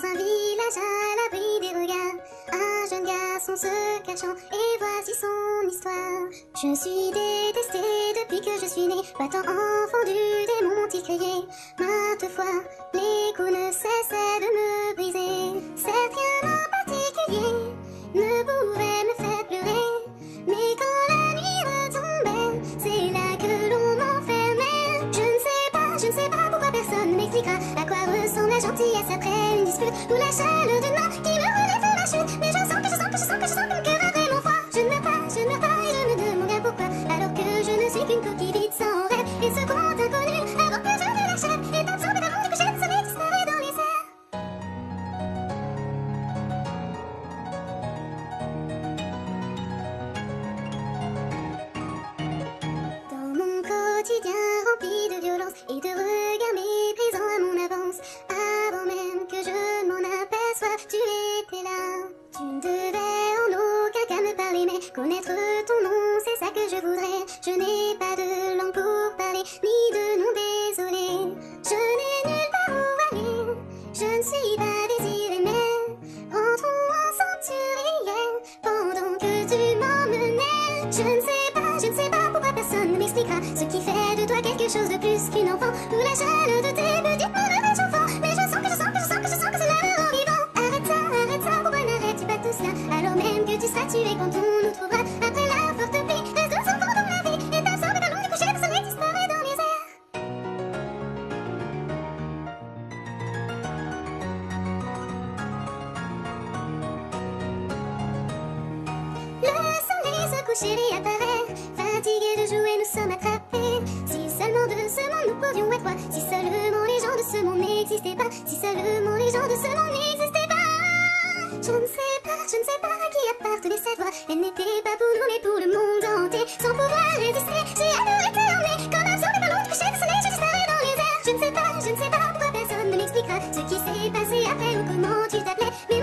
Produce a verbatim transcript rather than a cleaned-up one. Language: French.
Dans un village à l'abri des regards, un jeune garçon se cachant, et voici son histoire. Je suis détestée depuis que je suis née, battant enfant du démon titulaire. Maintes fois, les coups ne cessaient de me briser. Certes, rien en particulier ne pouvait me faire pleurer, mais quand la nuit retombait, c'est là que l'on m'enfermait. Je ne sais pas, je ne sais pas pourquoi personne m'expliquera à quoi ressemble la gentillesse après une dispute, ou la chaleur d'une main qui me relève de la chute. Mais je sens que je sens que je sens que je sens que mon cœur a vraiment froid. Je ne meurs pas, je ne meurs pas et je me demande bien pourquoi, alors que je ne suis qu'une coquille vide sans rêve. Et ce grand inconnu, avant que je ne l'achève, est absorbé dans mon couchette, le soleil disparaît dans les airs. Dans mon quotidien rempli de violence et de regards méprisants à mon avance, avant même que je m'en aperçoive, tu étais là. Tu ne devais en aucun cas me parler, mais connaître ton nom, c'est ça que je voudrais. Je n'ai pas de langue pour parler, ni de nom désolé. Je n'ai nulle part où aller, je ne suis pas désirée, mais rentrons ensemble sur hier, pendant que tu m'emmenais. Je ne sais pas, je ne sais pas pourquoi personne ne m'expliquera ce qui fait de toi quelque chose de plus qu'une enfant, ou la chaleur de tes petites mains de riche enfant. Mais je sens que je sens que je sens que je sens que c'est la mort en vivant. Arrête ça, arrête ça, pourquoi n'arrêtes-tu pas tout cela, alors même que tu seras tué quand on nous trouvera. Après la forte pluie, reste deux enfants dans la vie, et absorbé dans l'ombre du coucher, le soleil disparaît dans les airs. Le soleil se couche et réapparaît, fatigués de jouer, nous sommes attrapés. Si seulement de ce monde nous pouvions être rois, si seulement les gens de ce monde n'existaient pas, si seulement les gens de ce monde n'existaient pas. Je ne sais pas, je ne sais pas à qui appartenait cette voix. Elle n'était pas pour nous mais pour le monde entier. Sans pouvoir résister, j'ai adoré t'emmener, comme absorbé par l'onde du coucher du soleil, je disparais dans les airs. Je ne sais pas, je ne sais pas pourquoi personne ne m'expliquera ce qui s'est passé après ou comment tu t'appelais, mais